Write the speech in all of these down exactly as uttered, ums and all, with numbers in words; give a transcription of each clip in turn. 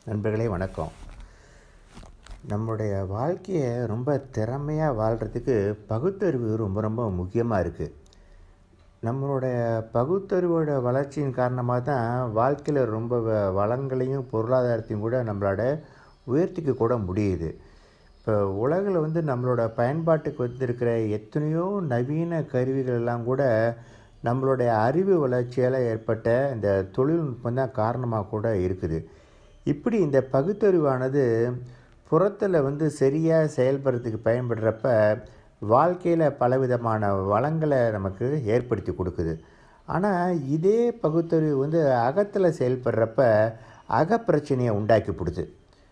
நண்பர்களே வணக்கம். நம்மளுடைய வாழ்க்கையை ரொம்ப திறமையாக வாழ்கிறதுக்கு பகுத்தறிவு ரொம்ப ரொம்ப முக்கியமாக இருக்குது. நம்மளுடைய பகுத்தறிவோட வளர்ச்சியின் காரணமாக தான் வாழ்க்கையில் ரொம்ப வ வளங்களையும் பொருளாதாரத்தையும் கூட நம்மளோட உயர்த்திக்க கூட முடியுது. இப்போ உலகில் வந்து நம்மளோட பயன்பாட்டுக்கு வந்திருக்கிற எத்தனையோ நவீன கருவிகள் எல்லாம் கூட நம்மளுடைய அறிவு வளர்ச்சியால் ஏற்பட்ட இந்த தொழில்நுட்பம் தான் காரணமாக கூட இருக்குது. இப்படி இந்த பகுத்தறிவானது புறத்தில் வந்து சரியாக செயல்படுறதுக்கு பயன்படுறப்ப வாழ்க்கையில் பலவிதமான வளங்களை நமக்கு ஏற்படுத்தி கொடுக்குது. ஆனால் இதே பகுத்தறிவு வந்து அகத்தில் செயல்படுறப்ப அகப்பிரச்சனையை உண்டாக்கி கொடுது.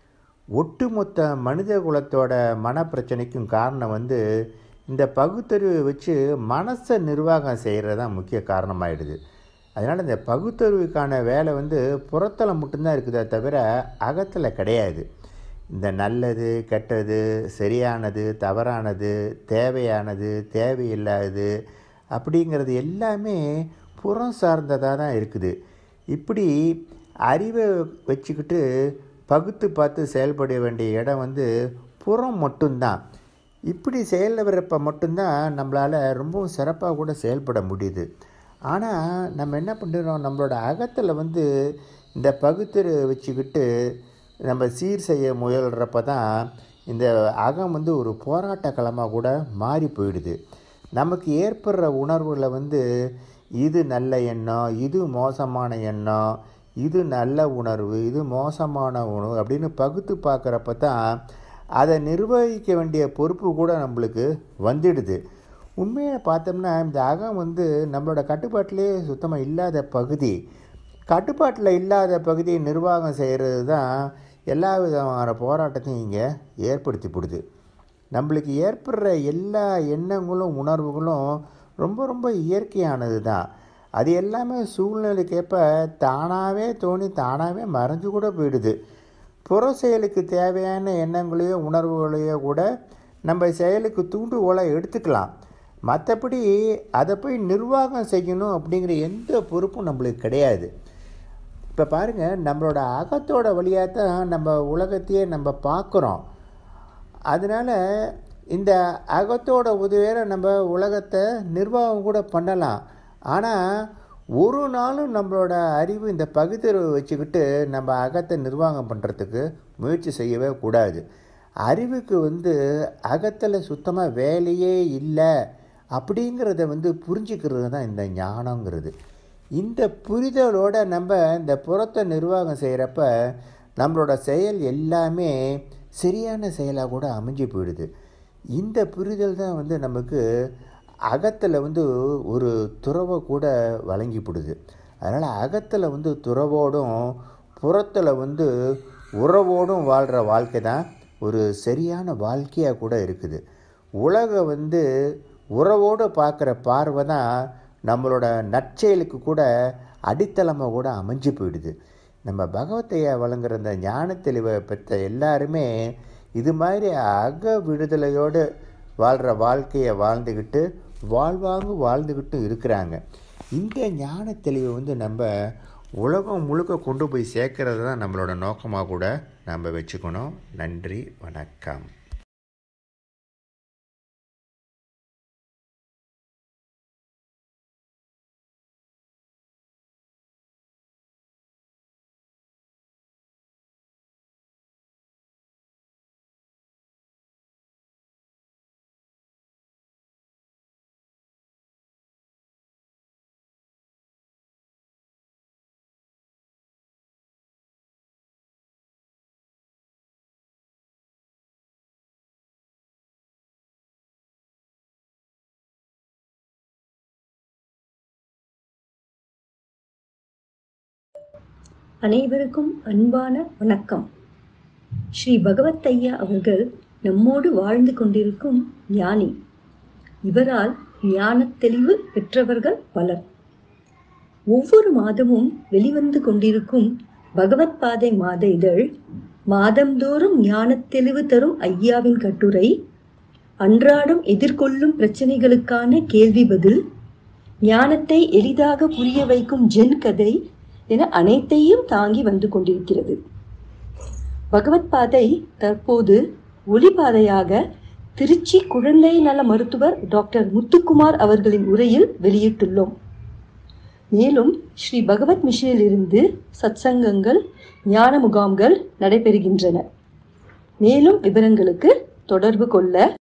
ஒட்டுமொத்த மனித குலத்தோட மனப்பிரச்சனைக்கும் காரணம் வந்து இந்த பகுத்தறிவை வச்சு மனசை நிர்வாகம் செய்கிறது தான் முக்கிய காரணமாகிடுது. அதனால் இந்த பகுத்தறிவுக்கான வேலை வந்து புறத்தில் மட்டும்தான் இருக்குதே தவிர அகத்தில் கிடையாது. இந்த நல்லது கெட்டது, சரியானது தவறானது, தேவையானது தேவையில்லாதது அப்படிங்கிறது எல்லாமே புறம் சார்ந்ததாக தான் இருக்குது. இப்படி அறிவை வச்சுக்கிட்டு பகுத்து பார்த்து செயல்பட வேண்டிய இடம் வந்து புறம் மட்டும்தான். இப்படி செயல்படுறப்ப மட்டும்தான் நம்மளால் ரொம்பவும் சிறப்பாக கூட செயல்பட முடியுது. ஆனால் நம்ம என்ன பண்ணுறோம், நம்மளோட அகத்தில் வந்து இந்த பகுத்தறிவை வச்சுக்கிட்டு நம்ம சீர் செய்ய முயல்கிறப்ப தான் இந்த அகம் வந்து ஒரு போராட்ட களமாக கூட மாறி போயிடுது. நமக்கு ஏற்படுற உணர்வுகளை வந்து இது நல்ல எண்ணம், இது மோசமான எண்ணம், இது நல்ல உணர்வு, இது மோசமான உணர்வு அப்படின்னு பகுத்து பார்க்குறப்ப தான் அதை நிர்வகிக்க வேண்டிய பொறுப்பு கூட நம்மளுக்கு வந்துடுது. உண்மையை பார்த்தோம்னா இந்த அகம் வந்து நம்மளோட கட்டுப்பாட்டிலே சுத்தமாக இல்லாத பகுதி. கட்டுப்பாட்டில் இல்லாத பகுதியை நிர்வாகம் செய்கிறது தான் எல்லா விதமான போராட்டத்தையும் இங்கே ஏற்படுத்தி போடுது. நம்மளுக்கு ஏற்படுற எல்லா எண்ணங்களும் உணர்வுகளும் ரொம்ப ரொம்ப இயற்கையானது தான். அது எல்லாமே சூழ்நிலைக்கேற்ப தானாகவே தோணி தானாகவே மறைஞ்சு கூட போயிடுது. புற செயலுக்கு தேவையான எண்ணங்களையோ உணர்வுகளையோ கூட நம்ம செயலுக்கு தூண்டுகோலாக எடுத்துக்கலாம். மற்றபடி அதை போய் நிர்வாகம் செய்யணும் அப்படிங்கிற எந்த பொறுப்பும் நம்மளுக்கு கிடையாது. இப்போ பாருங்கள், நம்மளோட அகத்தோட வழியாக தான் நம்ம உலகத்தையே நம்ம பார்க்குறோம். அதனால் இந்த அகத்தோட உதவியோட நம்ம உலகத்தை நிர்வாகம் கூட பண்ணலாம். ஆனால் ஒரு நாளும் நம்மளோட அறிவு இந்த பகுத்தறிவை வச்சுக்கிட்டு நம்ம அகத்தை நிர்வாகம் பண்ணுறதுக்கு முயற்சி செய்யவே கூடாது. அறிவுக்கு வந்து அகத்தில் சுத்தமாக வேலையே இல்லை அப்படிங்கிறத வந்து புரிஞ்சுக்கிறது தான் இந்த ஞானங்கிறது. இந்த புரிதலோடு நம்ம இந்த புறத்தை நிர்வாகம் செய்கிறப்ப நம்மளோட செயல் எல்லாமே சரியான செயலாக கூட அமைஞ்சு போயிடுது. இந்த புரிதல் தான் வந்து நமக்கு அகத்தில் வந்து ஒரு துறவை கூட வழங்கிப்படுது. அதனால் அகத்தில் வந்து துறவோடும் புறத்தில் வந்து உறவோடும் வாழ்கிற வாழ்க்கை தான் ஒரு சரியான வாழ்க்கையாக கூட இருக்குது. உலகம் வந்து உறவோடு பார்க்குற பார்வை தான் நம்மளோட நற்செயலுக்கு கூட அடித்தளமாக கூட அமைஞ்சு போயிடுது. நம்ம பகவத்தையா வழங்குகிற இந்த ஞான தெளிவை பெற்ற எல்லாருமே இது மாதிரி அக விடுதலையோடு வாழ்கிற வாழ்க்கையை வாழ்ந்துக்கிட்டு வாழ்வாங்க வாழ்ந்துக்கிட்டு இருக்கிறாங்க. இந்த ஞான தெளிவை வந்து நம்ம உலகம் முழுக்க கொண்டு போய் சேர்க்கறது தான் நம்மளோட நோக்கமாக கூட நம்ம வச்சுக்கணும். நன்றி, வணக்கம். அனைவருக்கும் அன்பான வணக்கம். ஸ்ரீ பகவத் ஐயா அவர்கள் நம்மோடு வாழ்ந்து கொண்டிருக்கும் ஞானி. இவரால் ஞான தெளிவு பெற்றவர்கள் பலர். ஒவ்வொரு மாதமும் வெளிவந்து கொண்டிருக்கும் பகவத் பாதை மாத இதழ் மாதந்தோறும் ஞான தெளிவு தரும் ஐயாவின் கட்டுரை, அன்றாடம் எதிர்கொள்ளும் பிரச்சனைகளுக்கான கேள்வி பதில், ஞானத்தை எளிதாக புரிய வைக்கும் ஜென் கதை என அனைத்தையும் தாங்கி வந்து கொண்டிருக்கிறது. பகவத் பாதை தற்போது ஒளிபாதையாக திருச்சி குழந்தை நல மருத்துவர் டாக்டர் முத்துக்குமார் அவர்களின் உரையில் வெளியிட்டுள்ளோம். மேலும் ஸ்ரீ பகவத் மிஷனில் இருந்து சத்சங்கங்கள், ஞான முகாம்கள் நடைபெறுகின்றன. மேலும் விவரங்களுக்கு தொடர்பு கொள்ள